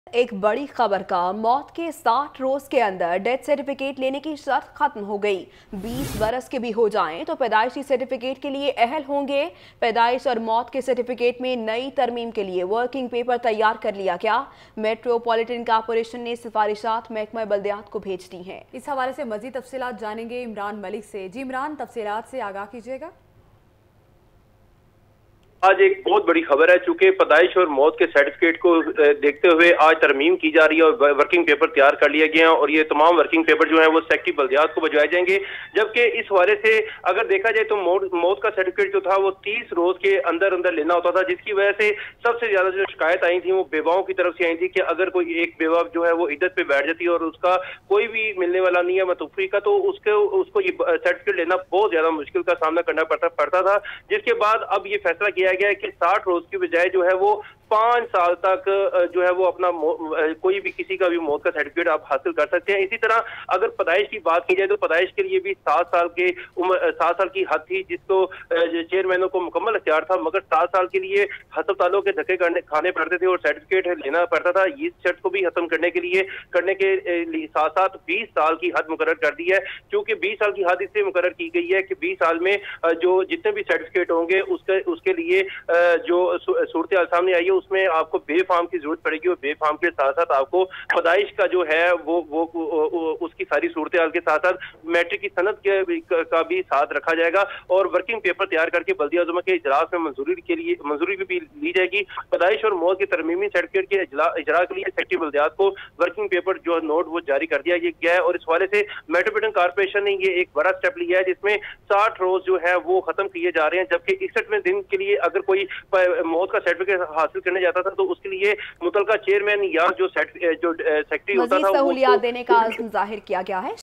एक बड़ी खबर का मौत के 60 रोज के अंदर डेथ सर्टिफिकेट लेने की शर्त खत्म हो गई। 20 बरस के भी हो जाएं तो पैदाइशी सर्टिफिकेट के लिए अहल होंगे। पैदाइश और मौत के सर्टिफिकेट में नई तरमीम के लिए वर्किंग पेपर तैयार कर लिया गया। मेट्रोपॉलिटन कॉर्पोरेशन ने सिफारिशात महकमा बल्दियात को भेज दी हैं। इस हवाले से मजीद तफसीलात जानेंगे इमरान मलिक से। जी इमरान, तफसीलात से आगाह कीजिएगा। आज एक बहुत बड़ी खबर है, चूंकि पैदाइश और मौत के सर्टिफिकेट को देखते हुए आज तरमीम की जा रही है और वर्किंग पेपर तैयार कर लिए गए हैं और ये तमाम वर्किंग पेपर जो है वो सेक्रेटरी बल्दियात को भिजवाए जाएंगे। जबकि इस हवाले से अगर देखा जाए तो मौत का सर्टिफिकेट जो था वो 30 रोज के अंदर अंदर लेना होता था, जिसकी वजह से सबसे ज्यादा जो शिकायत आई थी वो बेवाओं की तरफ से आई थी कि अगर कोई एक बेवा जो है वो इद्दत पे बैठ जाती है और उसका कोई भी मिलने वाला नहीं है मतूफी का, तो उसको ये सर्टिफिकेट लेना बहुत ज्यादा मुश्किल का सामना करना पड़ता था। जिसके बाद अब ये फैसला किया गया है कि 60 रोज की बजाय जो है वो 5 साल तक जो है वो अपना कोई भी किसी का भी मौत का सर्टिफिकेट आप हासिल कर सकते हैं। इसी तरह अगर पैदाइश की बात की जाए तो पैदाइश के लिए भी 7 साल की हद थी, जिसको चेयरमैनों को मुकम्मल अख्तियार था, मगर 7 साल के लिए अस्पतालों के धक्के खाने पड़ते थे और सर्टिफिकेट लेना पड़ता था। इस शर्त को भी खत्म करने के साथ साथ 20 साल की हद मुकर्रर कर दी है। क्योंकि 20 साल की हद इसलिए मुकर्रर की गई है कि 20 साल में जो जितने भी सर्टिफिकेट होंगे उसके लिए जो सूरत हाल सामने आई है उसमें आपको बे फार्म की जरूरत पड़ेगी और बे फार्म के साथ साथ आपको पैदाइश का जो है वो उसकी सारी सूरत हाल के साथ साथ मैट्रिक की सनद का भी साथ रखा जाएगा और वर्किंग पेपर तैयार करके बल्दिया अज़मा के इजलास में मंजूरी भी ली जाएगी। पैदाइश और मौत के तरमीमी सर्टिफिकेट के इजरा के लिए सेक्रेटरी बल्दियात को वर्किंग पेपर जो नोट वो जारी कर दिया गया है और इस हवाले से मेट्रोपॉलिटन कॉर्पोरेशन ने ये एक बड़ा स्टेप लिया है, जिसमें 60 रोज जो है वो खत्म किए जा रहे हैं। जबकि 61वें दिन के लिए अगर कोई मौत का सर्टिफिकेट हासिल करने जाता था तो उसके लिए मुतलका चेयरमैन या जो सेक्रेटरी होता था सहूलियात देने का आज़म जाहिर किया गया है।